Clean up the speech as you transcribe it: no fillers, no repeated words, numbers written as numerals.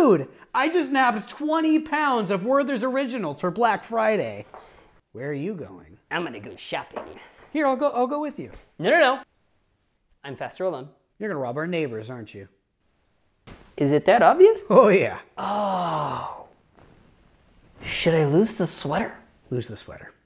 Dude, I just nabbed 20 pounds of Werther's Originals for Black Friday. Where are you going? I'm gonna go shopping. Here, I'll go with you. No. I'm faster alone. You're gonna rob our neighbors, aren't you? Is it that obvious? Oh yeah. Oh. Should I lose the sweater? Lose the sweater.